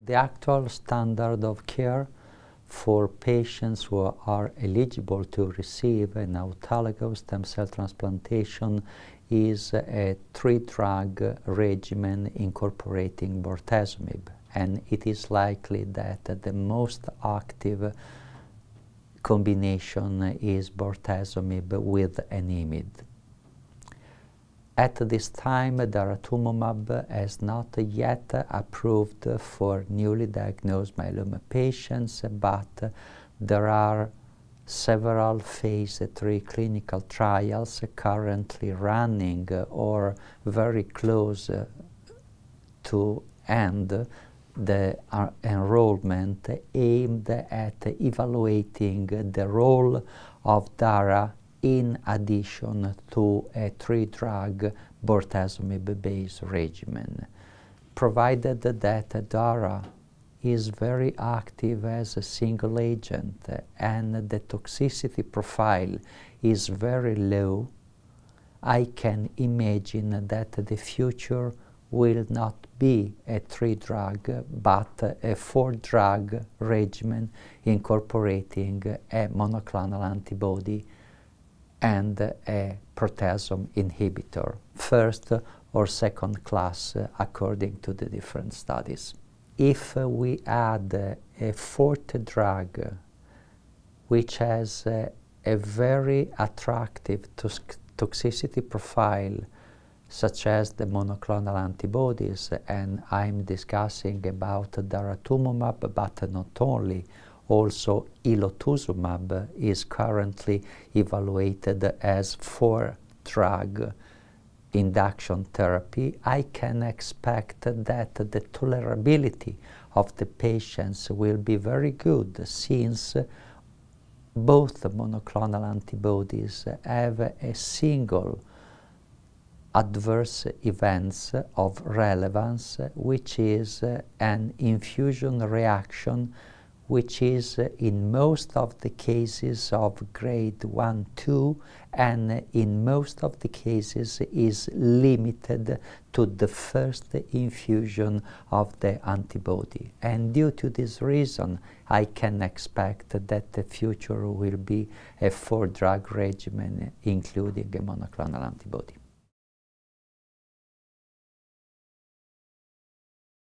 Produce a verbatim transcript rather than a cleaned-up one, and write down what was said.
The actual standard of care for patients who are eligible to receive an autologous stem cell transplantation is a three-drug regimen incorporating Bortezomib, and it is likely that the most active combination is Bortezomib with an I M I D. At this time, Daratumumab has not yet approved for newly diagnosed myeloma patients, but there are several phase three clinical trials currently running or very close to end the uh, enrollment aimed at evaluating the role of Dara in addition to a three-drug Bortezomib-based regimen. Provided that Dara is very active as a single agent and the toxicity profile is very low, I can imagine that the future will not be a three-drug but a four-drug regimen incorporating a monoclonal antibody and a proteasome inhibitor, first or second class uh, according to the different studies. If uh, we add uh, a fourth drug uh, which has uh, a very attractive toxicity profile, such as the monoclonal antibodies, and I'm discussing about Daratumumab, but not only, also Immuno-Oncology is currently evaluated as four-drug induction therapy. I can expect that the tolerability of the patients will be very good, since both monoclonal antibodies have a single adverse events of relevance, which is an infusion reaction, which is uh, in most of the cases of grade one, two, and in most of the cases is limited to the first infusion of the antibody. And due to this reason, I can expect that the future will be a four-drug regimen, including a monoclonal antibody.